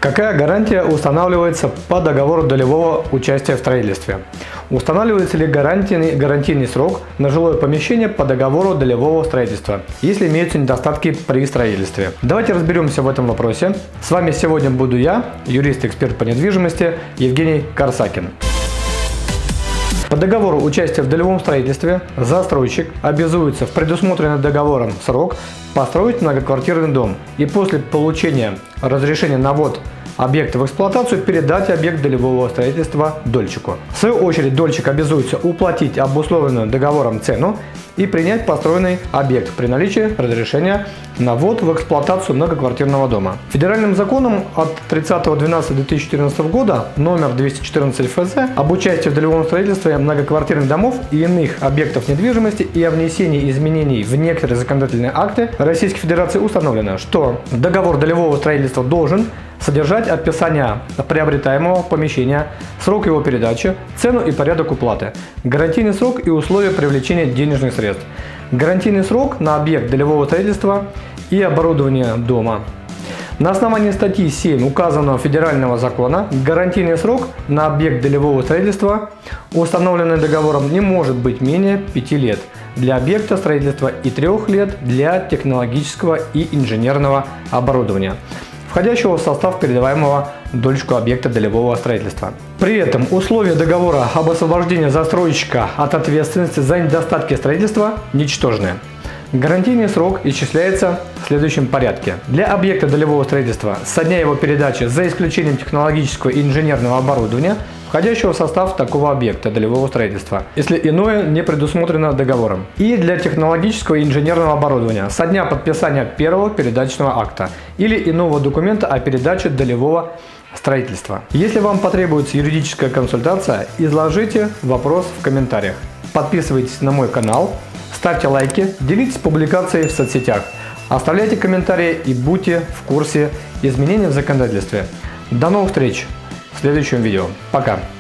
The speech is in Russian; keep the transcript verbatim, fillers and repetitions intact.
Какая гарантия устанавливается по договору долевого участия в строительстве? Устанавливается ли гарантийный, гарантийный срок на жилое помещение по договору долевого строительства, если имеются недостатки при строительстве? Давайте разберемся в этом вопросе. С вами сегодня буду я, юрист-эксперт по недвижимости Евгений Корсакин. По договору участия в долевом строительстве застройщик обязуется в предусмотренный договором срок построить многоквартирный дом и после получения разрешения на ввод объекта в эксплуатацию передать объект долевого строительства дольщику. В свою очередь дольщик обязуется уплатить обусловленную договором цену и принять построенный объект при наличии разрешения на ввод в эксплуатацию многоквартирного дома. Федеральным законом от тридцатого двенадцатого две тысячи четырнадцатого года номер двести четырнадцать эф зэ об участии в долевом строительстве многоквартирных домов и иных объектов недвижимости и о внесении изменений в некоторые законодательные акты Российской Федерации установлено, что договор долевого строительства должен содержать описание приобретаемого помещения, срок его передачи, цену и порядок уплаты, гарантийный срок и условия привлечения денежных средств, гарантийный срок на объект долевого строительства и оборудование дома. На основании статьи семь указанного федерального закона гарантийный срок на объект долевого строительства, установленный договором, не может быть менее пяти лет для объекта строительства и трёх лет для технологического и инженерного оборудования, входящего в состав передаваемого дольщику объекта долевого строительства. При этом условия договора об освобождении застройщика от ответственности за недостатки строительства ничтожны. Гарантийный срок исчисляется в следующем порядке. Для объекта долевого строительства со дня его передачи, за исключением технологического и инженерного оборудования, входящего в состав такого объекта долевого строительства, если иное не предусмотрено договором. И для технологического и инженерного оборудования со дня подписания первого передачного акта или иного документа о передаче долевого строительства. Если вам потребуется юридическая консультация, изложите вопрос в комментариях. Подписывайтесь на мой канал, ставьте лайки, делитесь публикацией в соцсетях, оставляйте комментарии и будьте в курсе изменений в законодательстве. До новых встреч в следующем видео. Пока!